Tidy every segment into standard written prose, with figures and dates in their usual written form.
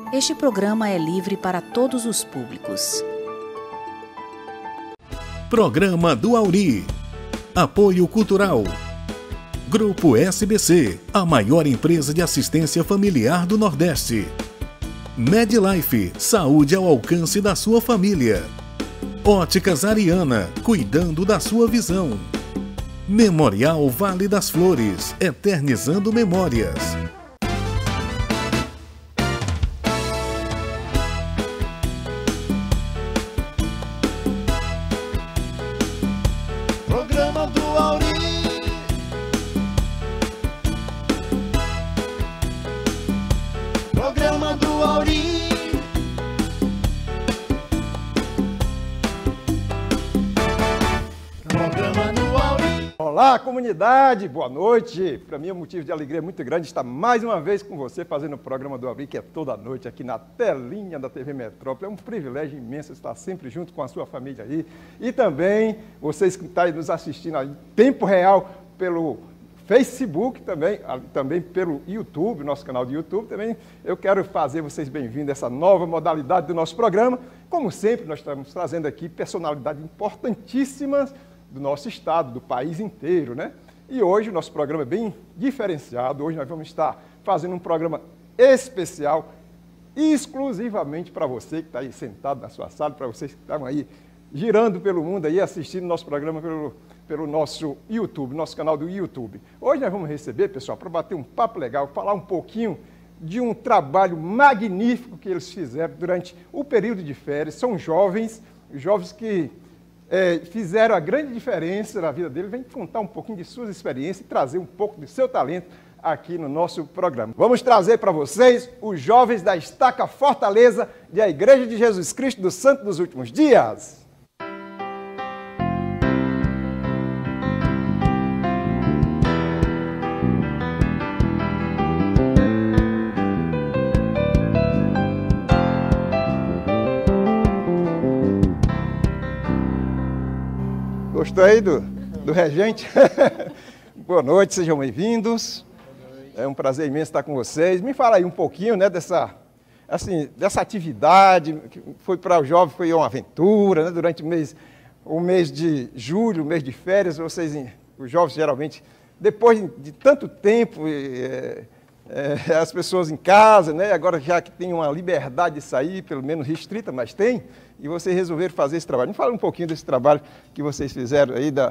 Este programa é livre para todos os públicos. Programa do Auri. Apoio Cultural. Grupo SBC, a maior empresa de assistência familiar do Nordeste. MedLife, saúde ao alcance da sua família. Óticas Ariana, cuidando da sua visão. Memorial Vale das Flores, eternizando memórias. Programa do Auri. Programa do Auri. Programa do Auri. Olá, comunidade, boa noite. Para mim é um motivo de alegria muito grande estar mais uma vez com você fazendo o programa do Auri, que é toda noite aqui na telinha da TV Metrópole. É um privilégio imenso estar sempre junto com a sua família aí. E também vocês que estão nos assistindo aí, em tempo real pelo Facebook, também pelo YouTube, nosso canal do YouTube. Também eu quero fazer vocês bem-vindos a essa nova modalidade do nosso programa. Como sempre, nós estamos trazendo aqui personalidades importantíssimas do nosso estado, do país inteiro, né? E hoje o nosso programa é bem diferenciado. Hoje nós vamos estar fazendo um programa especial, exclusivamente para você que está aí sentado na sua sala, para vocês que estão aí girando pelo mundo aí, assistindo nosso programa pelo nosso YouTube, nosso canal do YouTube. Hoje nós vamos receber, pessoal, para bater um papo legal, falar um pouquinho de um trabalho magnífico que eles fizeram durante o período de férias. São jovens que fizeram a grande diferença na vida dele. Vem contar um pouquinho de suas experiências e trazer um pouco do seu talento aqui no nosso programa. Vamos trazer para vocês os jovens da Estaca Fortaleza da Igreja de Jesus Cristo dos Santos dos Últimos Dias. Gostou aí do regente? Boa noite, sejam bem-vindos. É um prazer imenso estar com vocês. Me fala aí um pouquinho, né, dessa atividade que foi para os jovens, foi uma aventura, né, durante o mês de julho, o mês de férias. Os jovens geralmente, depois de tanto tempo, as pessoas em casa, né, agora já que tem uma liberdade de sair, pelo menos restrita, mas tem, e vocês resolveram fazer esse trabalho. Me fala um pouquinho desse trabalho que vocês fizeram aí da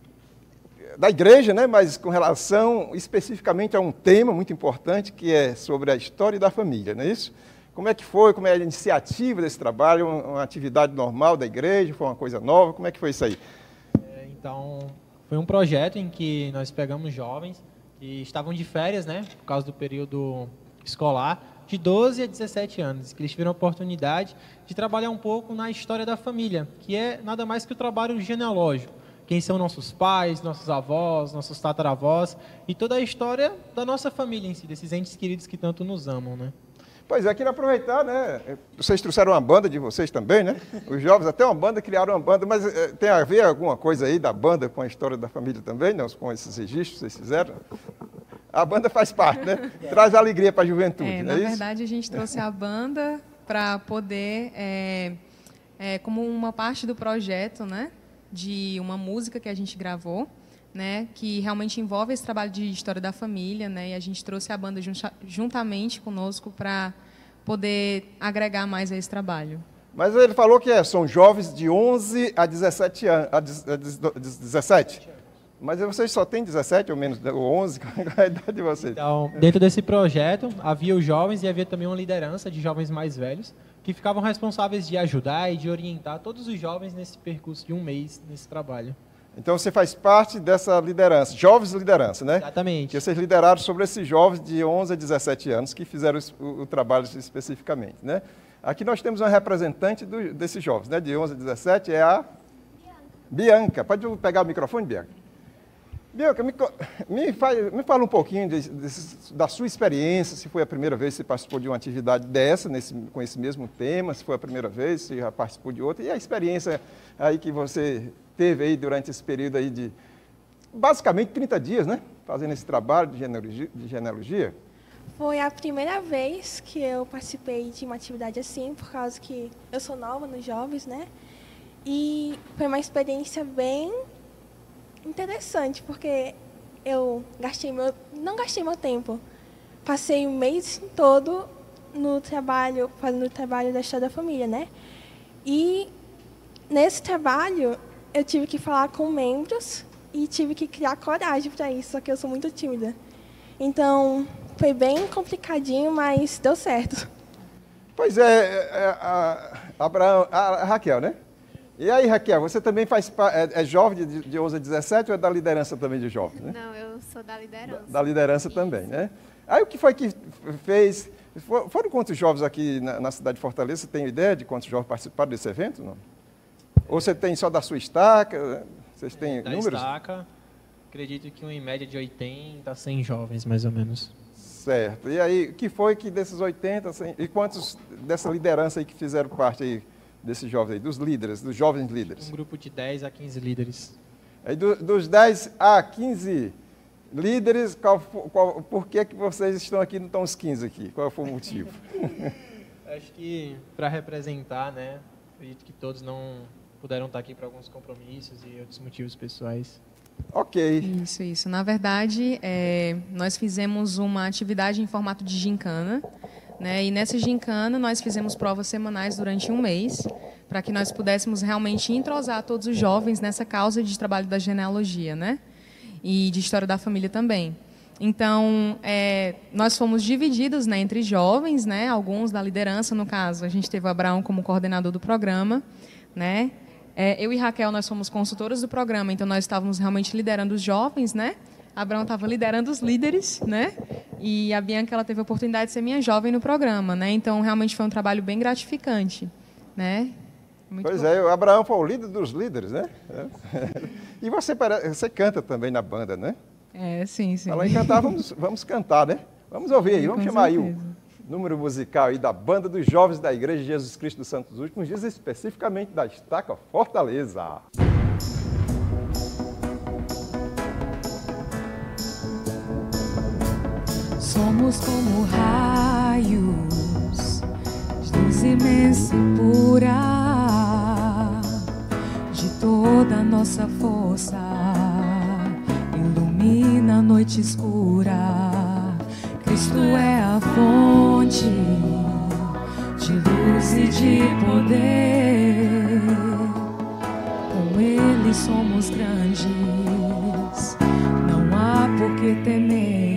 igreja, né, mas com relação especificamente a um tema muito importante, que é sobre a história da família, não é isso? Como é que foi, como é a iniciativa desse trabalho, uma atividade normal da igreja, foi uma coisa nova, como é que foi isso aí? Então, foi um projeto em que nós pegamos jovens que estavam de férias, né, por causa do período escolar, de 12 a 17 anos, que eles tiveram a oportunidade de trabalhar um pouco na história da família, que é nada mais que o trabalho genealógico. Quem são nossos pais, nossos avós, nossos tataravós e toda a história da nossa família em si, desses entes queridos que tanto nos amam, né? Pois é, queria aproveitar, né? Vocês trouxeram uma banda de vocês também, né? Os jovens até uma banda, criaram uma banda, mas tem a ver alguma coisa aí da banda com a história da família também, né? Com esses registros que vocês fizeram? A banda faz parte, né? Traz alegria para a juventude, não é isso? Na verdade, a gente trouxe a banda para poder, como uma parte do projeto, né? De uma música que a gente gravou, né, que realmente envolve esse trabalho de história da família, né, e a gente trouxe a banda juntamente conosco para poder agregar mais a esse trabalho. Mas ele falou que são jovens de 11 a 17 anos, 17? Mas vocês só têm 17 ou menos, ou 11? Qual é a idade de vocês? Então, dentro desse projeto, havia os jovens e havia também uma liderança de jovens mais velhos, que ficavam responsáveis de ajudar e de orientar todos os jovens nesse percurso de um mês, nesse trabalho. Então você faz parte dessa liderança, jovens liderança, né? Exatamente. Que vocês lideraram sobre esses jovens de 11 a 17 anos que fizeram o trabalho especificamente, né? Aqui nós temos uma representante desses jovens, né? De 11 a 17, é a Bianca. Pode pegar o microfone, Bianca? Bianca, me fala um pouquinho da sua experiência, se foi a primeira vez que você participou de uma atividade dessa, com esse mesmo tema, se foi a primeira vez, se já participou de outra, e a experiência aí que você teve aí durante esse período aí de, basicamente, 30 dias, né? Fazendo esse trabalho de genealogia. Foi a primeira vez que eu participei de uma atividade assim, por causa que eu sou nova nos jovens, né? E foi uma experiência bem interessante, porque eu não gastei meu tempo. Passei o mês todo no trabalho, fazendo o trabalho da História da Família, né? E nesse trabalho eu tive que falar com membros e tive que criar coragem para isso, só que eu sou muito tímida. Então, foi bem complicadinho, mas deu certo. Pois é, a Raquel, né? E aí, Raquel, você também é jovem de 11 a 17 ou é da liderança também de jovens? Né? Não, eu sou da liderança. Da liderança Isso. também, né? Aí o que foi que fez... Foram quantos jovens aqui na cidade de Fortaleza? Você tem ideia de quantos jovens participaram desse evento? Não? Ou você tem só da sua estaca? Vocês têm números? Da estaca, acredito que em média de 80 a 100 jovens, mais ou menos. Certo. E aí, o que foi que desses 80, 100, e quantos dessa liderança aí que fizeram parte aí desses jovens aí, dos líderes, dos jovens líderes? Um grupo de 10 a 15 líderes. Aí, dos 10 a 15 líderes, por que vocês estão aqui e não estão os 15 aqui? Qual foi o motivo? Acho que para representar, né? Acredito que todos não puderam estar aqui por alguns compromissos e outros motivos pessoais. Ok. Isso. Na verdade, nós fizemos uma atividade em formato de gincana, né? E nessa gincana nós fizemos provas semanais durante um mês, para que nós pudéssemos realmente entrosar todos os jovens nessa causa de trabalho da genealogia, né? E de história da família também. Então, nós fomos divididos, né, entre jovens, né? Alguns da liderança, no caso, a gente teve o Abraão como coordenador do programa, né? Eu e Raquel, nós fomos consultoras do programa, então nós estávamos realmente liderando os jovens, né? Abraão estava liderando os líderes, né? E a Bianca, ela teve a oportunidade de ser minha jovem no programa, né? Então, realmente foi um trabalho bem gratificante, né? Muito Pois bom. é, o Abraão foi o líder dos líderes, né? E você canta também na banda, né? Sim. Falando em cantar, vamos cantar, né? Vamos ouvir aí, vamos Com chamar aí o certeza. número musical aí da Banda dos Jovens da Igreja de Jesus Cristo dos Santos Últimos Dias, especificamente da Estaca Fortaleza. Somos como raios, luz imensa e pura, de toda a nossa força, ilumina a noite escura. Cristo é a fonte de luz e de poder, com Ele somos grandes, não há por que temer.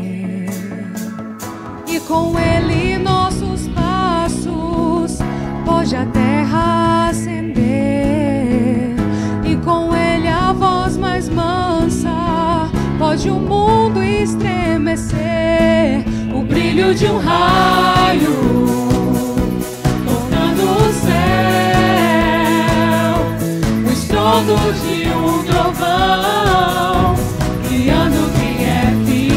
E com Ele nossos passos pode a terra acender, e com Ele a voz mais mansa pode o mundo estremecer. O brilho de um raio tornando o céu, o estrondo de um trovão guiando quem é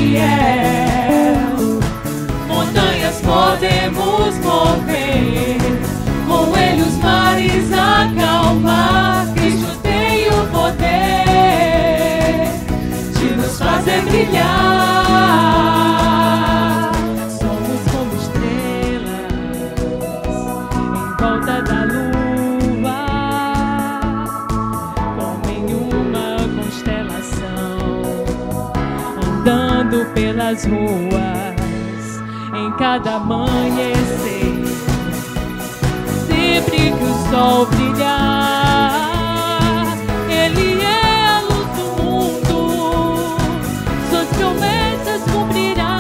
fiel. Montanhas podemos mover, com Ele os mares acalmar. Cristo tem o poder de nos fazer brilhar. Somos como estrelas em volta da lua, como em uma constelação, andando pelas ruas em cada amanhecer. Sempre que o sol brilhar, Ele é a luz do mundo, suas promessas cumprirá.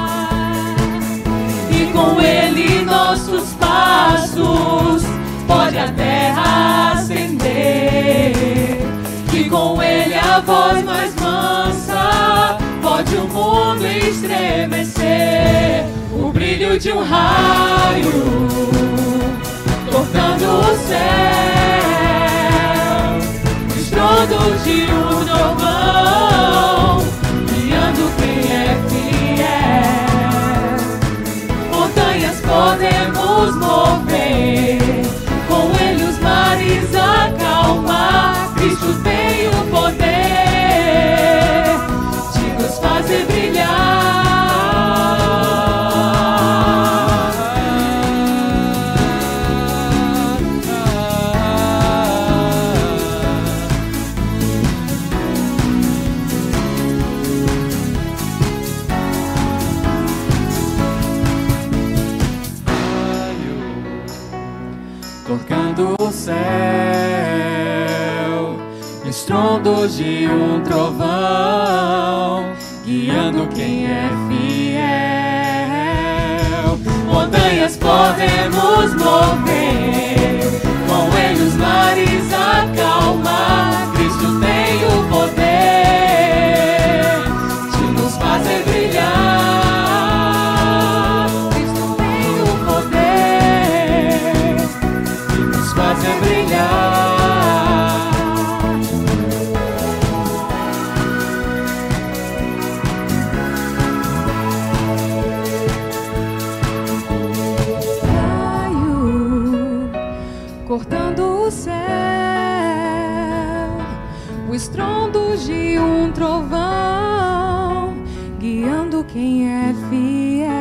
E com Ele nossos passos pode a terra acender, e com Ele a voz mais mansa pode o mundo estremecer. O brilho de um raio cortando o céu, o estrondo de um trovão guiando quem é fiel. Montanhas podemos mover, com Ele os mares acalmar. Cristo tem o poder de nos fazer brilhar. céu, estrondos de um trovão, guiando quem é fiel. Montanhas podemos mover, com ele os mares acalmar. Cristo tem o poder de nos fazer brilhar. Cristo tem o poder de nos fazer brilhar. Cortando o céu, o estrondo de um trovão, guiando quem é fiel.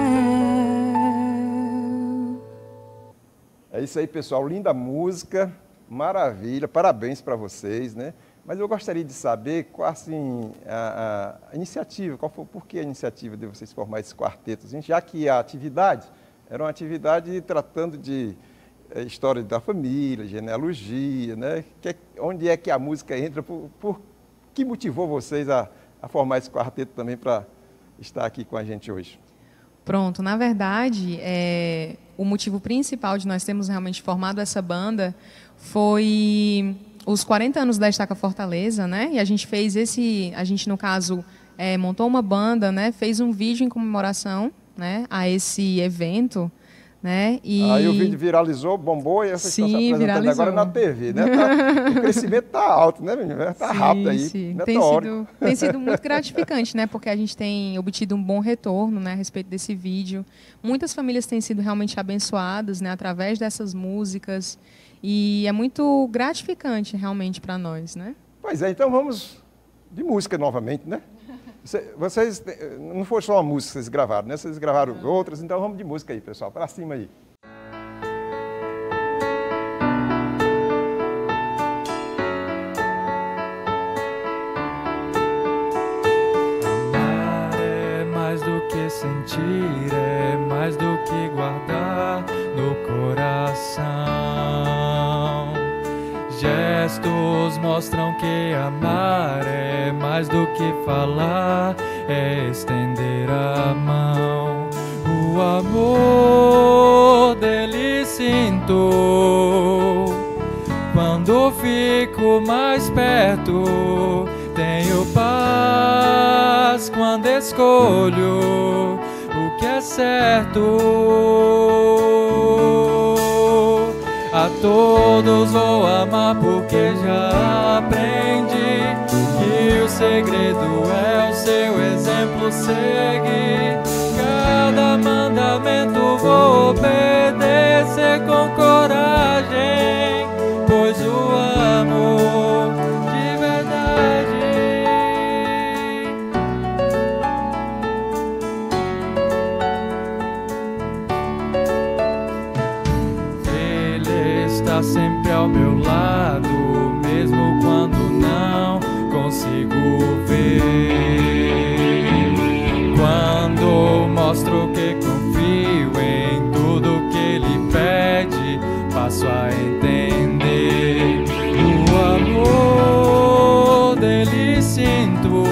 É isso aí, pessoal. Linda música, maravilha, parabéns para vocês, né? Mas eu gostaria de saber qual assim, a iniciativa, por que a iniciativa de vocês formar esse quarteto, já que a atividade era uma atividade tratando de história da família, genealogia, né? Onde é que a música entra? Por que motivou vocês a formar esse quarteto também para estar aqui com a gente hoje? Pronto, na verdade, o motivo principal de nós termos realmente formado essa banda foi os 40 anos da Estaca Fortaleza, né? E a gente fez no caso, montou uma banda, né? Fez um vídeo em comemoração, né, a esse evento, né? E aí o vídeo viralizou, bombou, e vocês estão se apresentando viralizou. agora na TV, né? O crescimento está alto, né, menino? Está rápido aí, sim. meteórico. Tem sido muito gratificante, né? Porque a gente tem obtido um bom retorno, né, a respeito desse vídeo. Muitas famílias têm sido realmente abençoadas, né, através dessas músicas. E é muito gratificante realmente para nós, né? Pois é, então vamos de música novamente, né? Vocês, não foi só uma música que vocês gravaram, né? Vocês gravaram outras, então vamos de música aí, pessoal, para cima aí. Amar é mais do que sentir, é mais do que guardar no coração. Gestos mostram que amar é mais do que falar, é estender a mão. O amor dele sinto quando fico mais perto. Tenho paz quando escolho o que é certo. A todos vou amar porque já aprendi que o segredo é o seu exemplo seguir. Cada mandamento vou obedecer com coragem, pois o amo de verdade. Está sempre ao meu lado, mesmo quando não consigo ver. Quando mostro que confio em tudo que ele pede, passo a entender. O amor dele sinto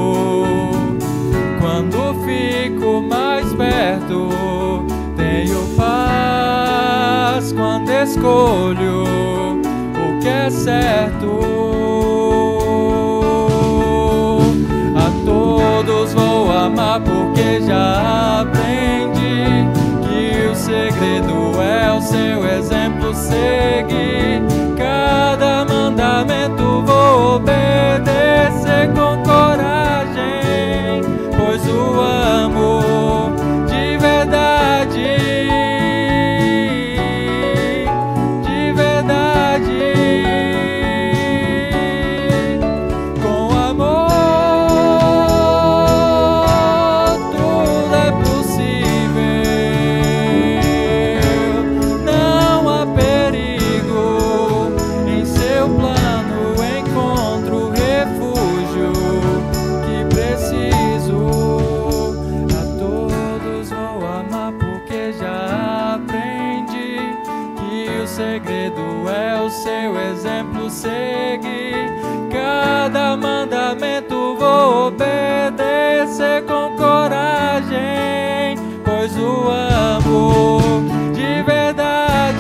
quando fico mais perto. Tenho paz quando escolho o que é certo. A todos vou amar porque já aprendi que o segredo é o seu exemplo seguir. Cada mandamento vou obedecer com coragem, pois o amo de verdade. segredo é o seu exemplo seguir. Cada mandamento vou obedecer com coragem, pois o amo de verdade,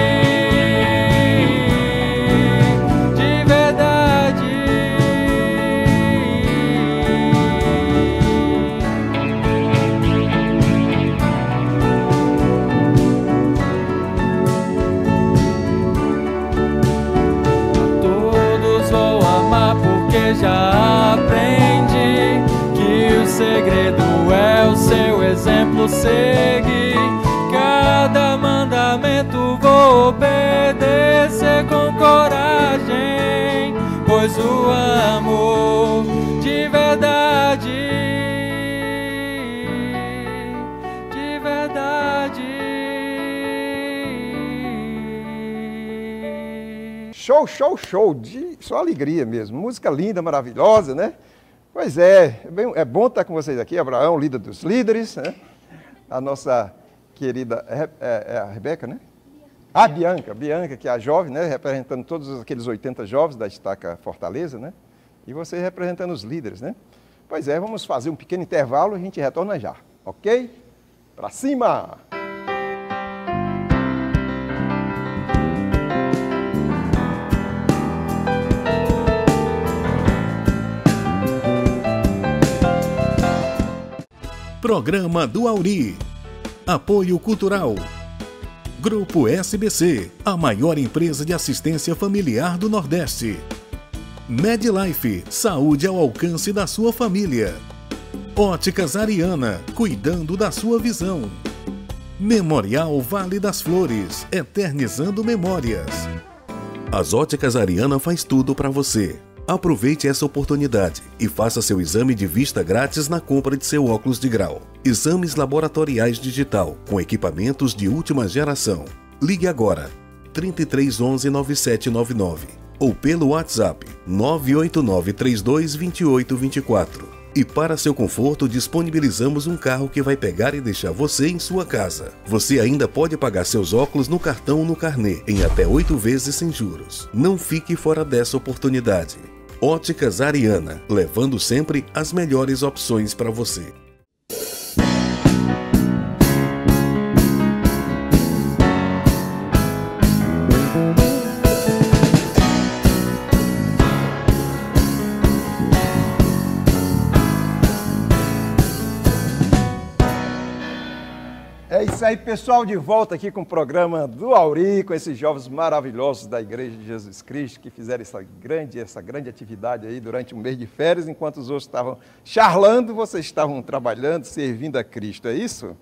de verdade. A todos vou amar porque já aprendi que o segredo é o seu exemplo seguir. Cada mandamento vou obedecer com coragem, pois o amo de verdade, de verdade. Show, show, show, só alegria mesmo. Música linda, maravilhosa, né? Pois é, é bom estar com vocês aqui. Abraão, líder dos líderes, né? A nossa querida, a Rebeca, né? A Bianca, que é a jovem, né? Representando todos aqueles 80 jovens da Estaca Fortaleza, né? E você representando os líderes, né? Pois é, vamos fazer um pequeno intervalo e a gente retorna já, ok? Pra cima! Programa do Auri. Apoio Cultural. Grupo SBC, a maior empresa de assistência familiar do Nordeste. MedLife, saúde ao alcance da sua família. Óticas Ariana, cuidando da sua visão. Memorial Vale das Flores, eternizando memórias. As Óticas Ariana faz tudo para você. Aproveite essa oportunidade e faça seu exame de vista grátis na compra de seu óculos de grau. Exames laboratoriais digital com equipamentos de última geração. Ligue agora 3311 9799 ou pelo WhatsApp 989 32 28 24. E para seu conforto, disponibilizamos um carro que vai pegar e deixar você em sua casa. Você ainda pode pagar seus óculos no cartão ou no carnê, em até 8 vezes sem juros. Não fique fora dessa oportunidade. Óticas Ariana, levando sempre as melhores opções para você. É isso aí, pessoal, de volta aqui com o programa do Auri, com esses jovens maravilhosos da Igreja de Jesus Cristo, que fizeram essa grande atividade aí durante um mês de férias, enquanto os outros estavam charlando, vocês estavam trabalhando, servindo a Cristo, é isso?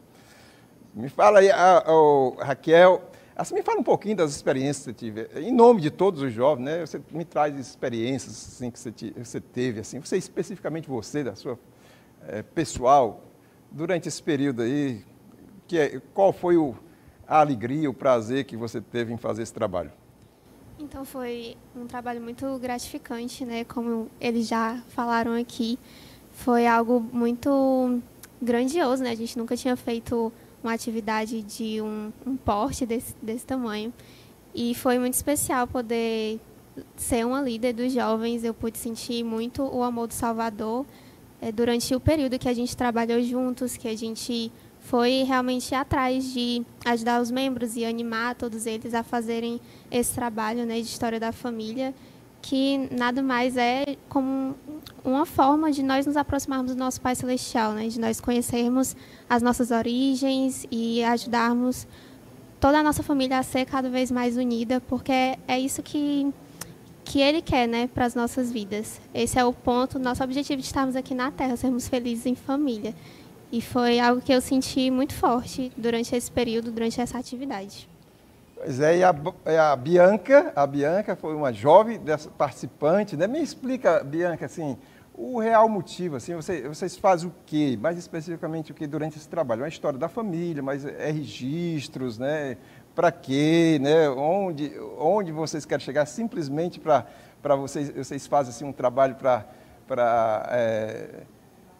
Me fala aí, Raquel, assim, me fala um pouquinho das experiências que você teve, em nome de todos os jovens, né? Você me traz experiências assim, que você teve, assim, você especificamente você, da sua pessoal, durante esse período aí. Qual foi a alegria, o prazer que você teve em fazer esse trabalho? Então foi um trabalho muito gratificante, né? Como eles já falaram aqui, foi algo muito grandioso, né? A gente nunca tinha feito uma atividade de um porte desse tamanho. E foi muito especial poder ser uma líder dos jovens. Eu pude sentir muito o amor do Salvador durante o período que a gente trabalhou juntos, que a gente foi realmente atrás de ajudar os membros e animar todos eles a fazerem esse trabalho, né, de história da família, que nada mais é como uma forma de nós nos aproximarmos do nosso Pai Celestial, né, de nós conhecermos as nossas origens e ajudarmos toda a nossa família a ser cada vez mais unida, porque é isso que Ele quer, né, para as nossas vidas. Esse é o ponto, nosso objetivo de estarmos aqui na Terra, sermos felizes em família. E foi algo que eu senti muito forte durante esse período, durante essa atividade. Pois é, e a Bianca foi uma jovem participante, né? Me explica, Bianca, assim, o real motivo, assim, vocês fazem o quê? Mais especificamente o que durante esse trabalho? Uma história da família, mas registros, né? Para quê, né? Onde vocês querem chegar? Simplesmente para vocês fazem assim, um trabalho para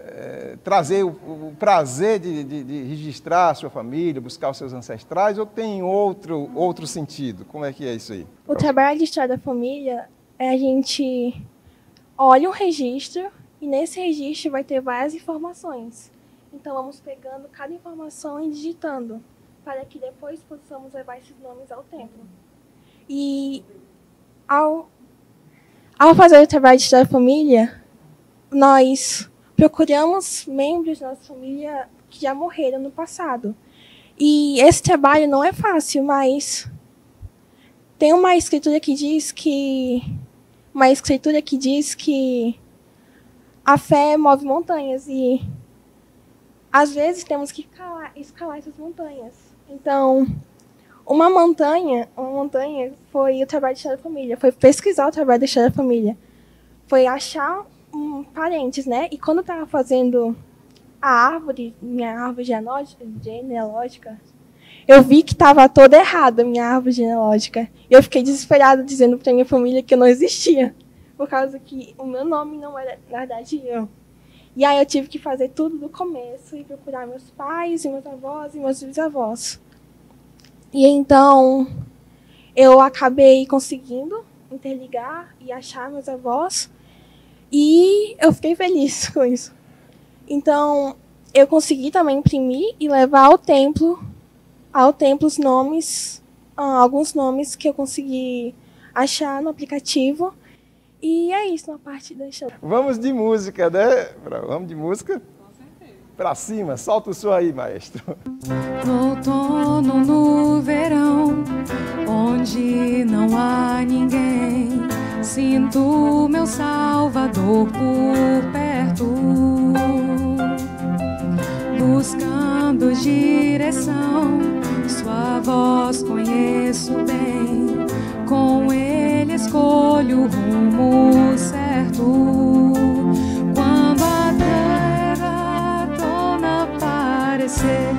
trazer o prazer de registrar a sua família, buscar os seus ancestrais, ou tem outro sentido? Como é que é isso aí? O trabalho de história da família é a gente olha um registro e nesse registro vai ter várias informações. Então vamos pegando cada informação e digitando para que depois possamos levar esses nomes ao templo. E ao fazer o trabalho de história da família, nós procuramos membros da nossa família que já morreram no passado. E esse trabalho não é fácil, mas tem uma escritura que diz que a fé move montanhas e às vezes temos que escalar essas montanhas. Então, uma montanha foi o trabalho de história da família, foi pesquisar o trabalho da história da família, foi achar parentes, né? E quando eu estava fazendo minha árvore genealógica, eu vi que estava toda errada a minha árvore genealógica. E eu fiquei desesperada dizendo para minha família que eu não existia, por causa que o meu nome não era, na verdade, eu. E aí eu tive que fazer tudo do começo e procurar meus pais, e meus avós e meus bisavós. E então eu acabei conseguindo interligar e achar meus avós. E eu fiquei feliz com isso. Então, eu consegui também imprimir e levar ao templo os nomes, alguns nomes que eu consegui achar no aplicativo. E é isso, na parte da história. Vamos de música, né? Vamos de música? Com certeza. Pra cima, solta o som aí, maestro. No outono, no verão, onde não há ninguém, sinto meu Salvador por perto, buscando direção, sua voz conheço bem, com ele escolho o rumo certo. Quando a terra torna a aparecer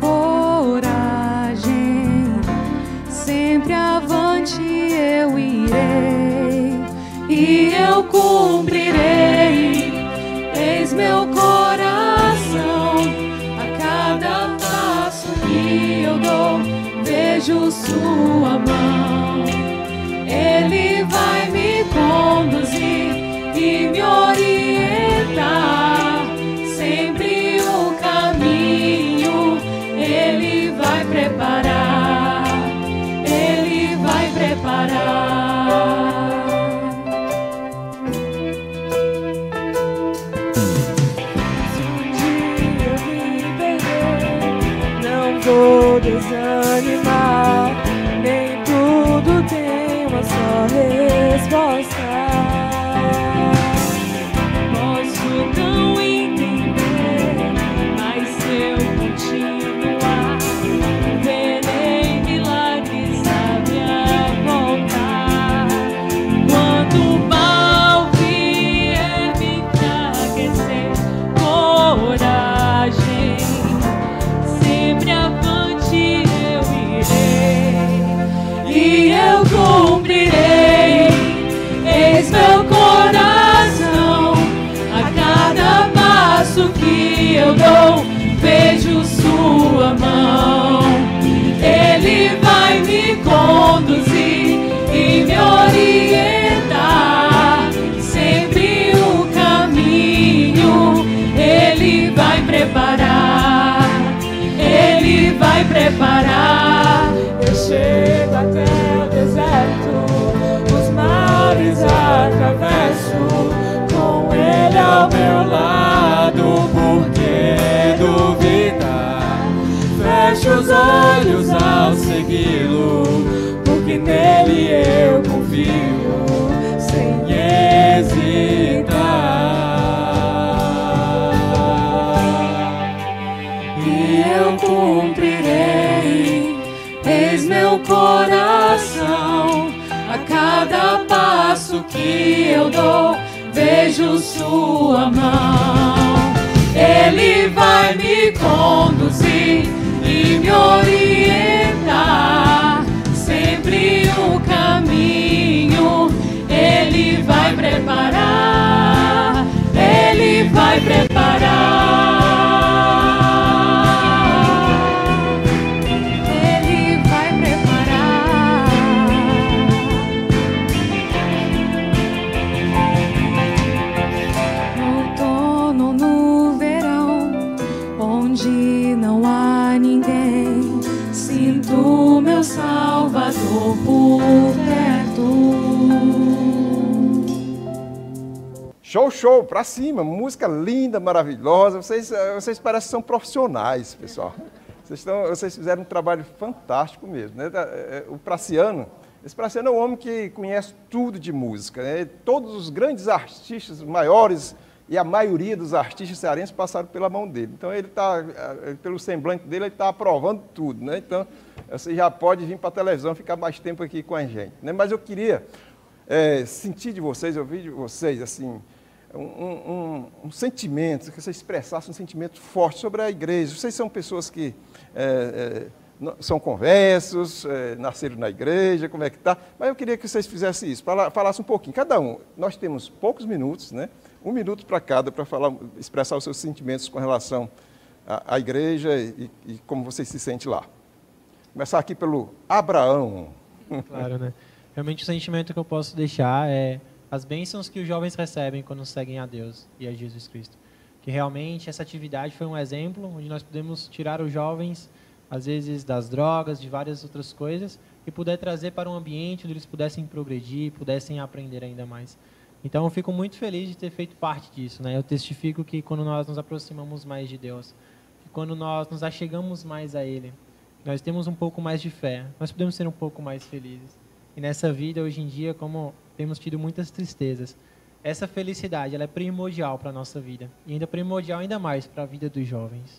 coragem, sempre avante eu irei e eu cumprirei. Eis meu coração, a cada passo que eu dou, vejo sua mão. Ele vai me conduzir e me orientar, sempre o caminho ele vai preparar, ele vai preparar. Vou desanimar, nem tudo tem uma só resposta. Posso não entender, mas se eu continuar, verei milagres a me apontar. Quando o mal vier me enfraquecer, coragem, sempre avante eu irei e eu cumprirei. Eis meu coração, a cada passo que eu dou, vejo sua mão. Ele vai me conduzir e me orientar, sempre o caminho ele vai preparar, ele vai preparar. Eu chego até o deserto, os mares atravesso, com ele ao meu lado, por que duvidar? Fecho os olhos ao segui-lo, porque nele eu confio, sem hesitar. E eu cumprirei. Eis meu coração, a cada passo que eu dou, vejo sua mão. Ele vai me conduzir e me orientar, sempre o caminho ele vai preparar, ele vai preparar. estou por perto. Show, show, pra cima, música linda, maravilhosa. Vocês parecem que são profissionais, pessoal. Vocês fizeram um trabalho fantástico mesmo, né? Esse Praciano é um homem que conhece tudo de música, né? Todos os grandes artistas, maiores, e a maioria dos artistas cearenses passaram pela mão dele. Então, pelo semblante dele, ele está aprovando tudo, né? Então, você já pode vir para a televisão, ficar mais tempo aqui com a gente, né? Mas eu queria sentir de vocês, ouvir de vocês, assim, um sentimento, que vocês expressassem um sentimento forte sobre a igreja. Vocês são pessoas que são conversos, nasceram na igreja, como é que está? Mas eu queria que vocês fizessem isso, falassem um pouquinho. Cada um, nós temos poucos minutos, né? 1 minuto para cada, para expressar os seus sentimentos com relação à igreja e como vocês se sentem lá. Começar aqui pelo Abraão. Claro, né? Realmente o sentimento que eu posso deixar é as bênçãos que os jovens recebem quando seguem a Deus e a Jesus Cristo. Que realmente essa atividade foi um exemplo onde nós podemos tirar os jovens, às vezes, das drogas, de várias outras coisas, e poder trazer para um ambiente onde eles pudessem progredir, pudessem aprender ainda mais. Então, eu fico muito feliz de ter feito parte disso, né? Eu testifico que quando nós nos aproximamos mais de Deus, que quando nós nos achegamos mais a Ele, nós temos um pouco mais de fé, nós podemos ser um pouco mais felizes. E nessa vida, hoje em dia, como temos tido muitas tristezas, essa felicidade ela é primordial para a nossa vida. E ainda primordial ainda mais para a vida dos jovens.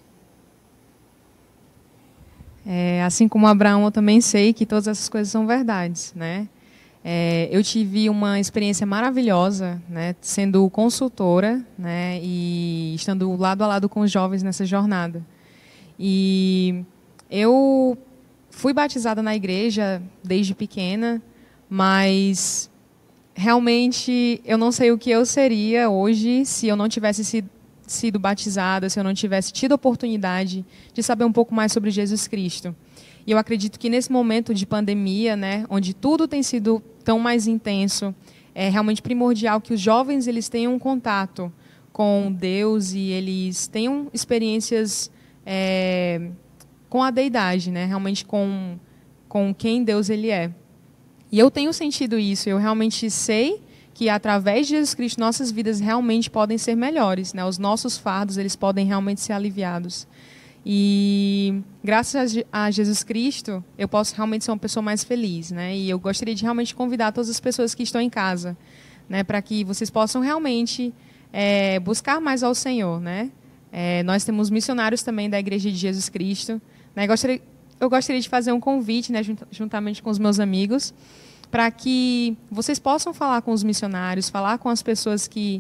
Assim como Abraão, eu também sei que todas essas coisas são verdades, né? Eu tive uma experiência maravilhosa, né, sendo consultora, né, e estando lado a lado com os jovens nessa jornada. E eu fui batizada na igreja desde pequena, mas realmente eu não sei o que eu seria hoje se eu não tivesse sido batizada, se eu não tivesse tido a oportunidade de saber um pouco mais sobre Jesus Cristo. E eu acredito que nesse momento de pandemia, né, onde tudo tem sido tão mais intenso, é realmente primordial que os jovens eles tenham um contato com Deus e eles tenham experiências com a deidade, né, realmente com quem Deus ele é. E eu tenho sentido isso, eu realmente sei que através de Jesus Cristo nossas vidas realmente podem ser melhores, né, os nossos fardos eles podem realmente ser aliviados. E graças a Jesus Cristo, eu posso realmente ser uma pessoa mais feliz, né? E eu gostaria de realmente convidar todas as pessoas que estão em casa, né, para que vocês possam realmente buscar mais ao Senhor, né? Nós temos missionários também da Igreja de Jesus Cristo, né? Eu gostaria de fazer um convite, né, juntamente com os meus amigos, para que vocês possam falar com os missionários, falar com as pessoas que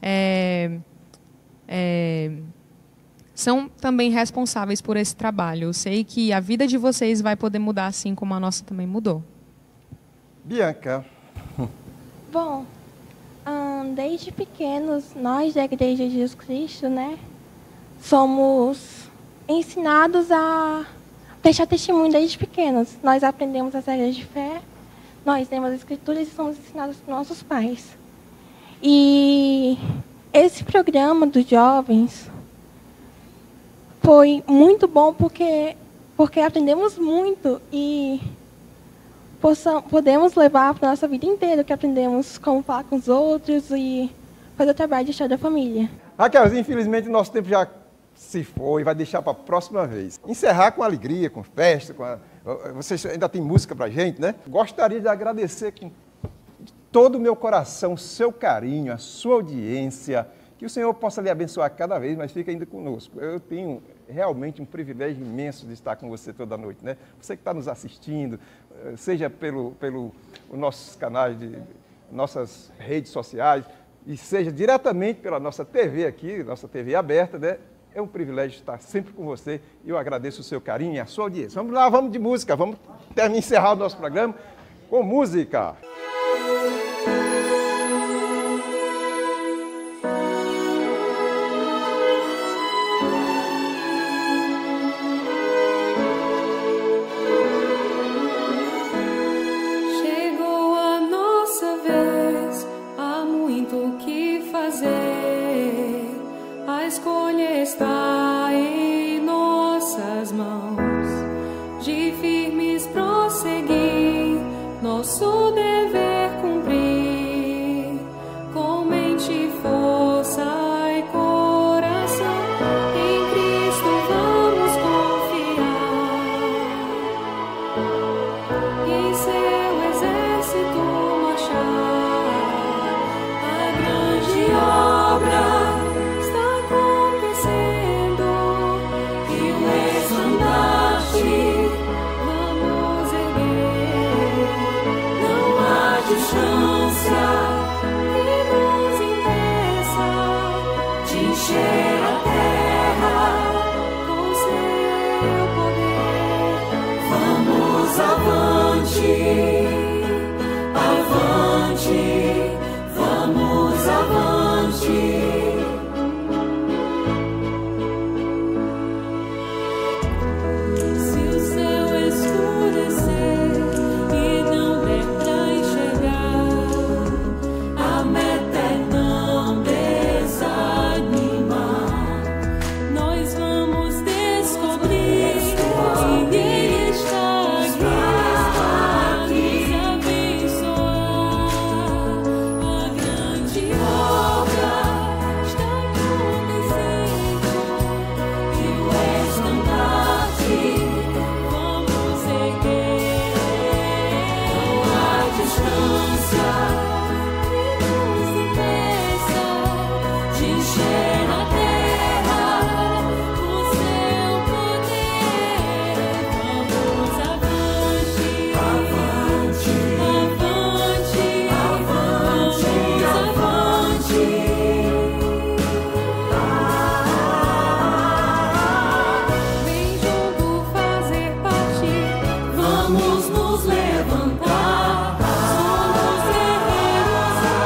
são também responsáveis por esse trabalho. Eu sei que a vida de vocês vai poder mudar assim como a nossa também mudou. Bianca. Bom, desde pequenos, nós da Igreja de Jesus Cristo, né, somos ensinados a deixar testemunho desde pequenos. Nós aprendemos as regras de fé, nós lemos as Escrituras e somos ensinados por nossos pais. E esse programa dos jovens foi muito bom porque aprendemos muito e podemos levar para a nossa vida inteira o que aprendemos, como falar com os outros e fazer o trabalho de história da família. Raquel, infelizmente o nosso tempo já se foi, vai deixar para a próxima vez. Encerrar com alegria, com festa, vocês ainda tem música para a gente, né? Gostaria de agradecer com todo o meu coração, o seu carinho, a sua audiência, que o Senhor possa lhe abençoar cada vez, mas fica ainda conosco. Eu tenho realmente um privilégio imenso de estar com você toda noite, né? Você que está nos assistindo, seja pelos nossos canais, nossas redes sociais, e seja diretamente pela nossa TV aqui, nossa TV aberta, né? É um privilégio estar sempre com você e eu agradeço o seu carinho e a sua audiência. Vamos lá, vamos de música, vamos encerrar o nosso programa com música. Chegou a nossa vez, há muito o que fazer. A escolha está em nossas mãos, de firmes prosseguir. nosso dever cumprir com mente, força e coração. Em Cristo vamos confiar e em seu exército marchar. A grande obra está acontecendo e o estandarte vamos erguer. Não há distância que nos impeça de encher a terra com seu poder. Vamos avante, avante, vamos avante. Se o céu escurecer e não der pra enxergar, a meta é não desanimar. Nós vamos descobrir que Ele está aqui nos abençoar. A grande obra está acontecendo e o estandarte vamos erguer. Não há distância que nos impeça de encher a terra com seu poder. Vamos avante, avante, avante, avante, avante. Vem junto fazer parte, vamos nos levantar. Somos guerreiros a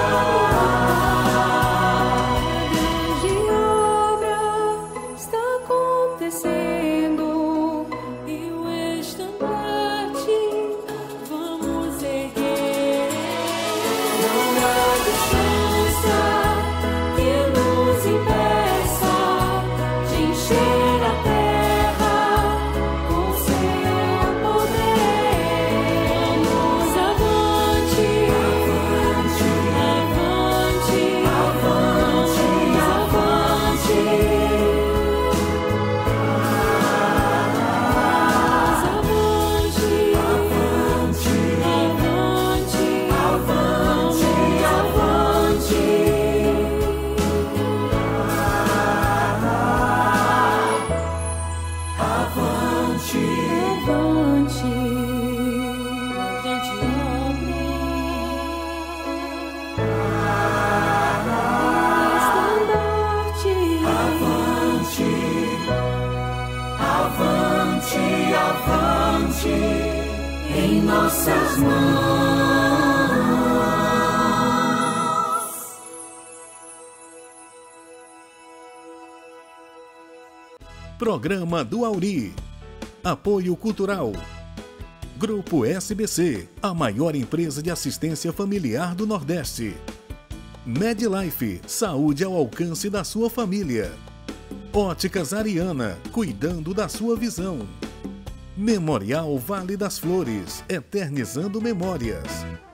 grande obra está acontecendo e o estandarte vamos erguer. Não há distância que nos impeça de encher a terra com seu poder. Vamos avante, avante, avante, avante, avante, em nossas mãos. Programa do Auri. Apoio Cultural. Grupo SBC, a maior empresa de assistência familiar do Nordeste. MedLife, saúde ao alcance da sua família. Óticas Ariana, cuidando da sua visão. Memorial Vale das Flores, eternizando memórias.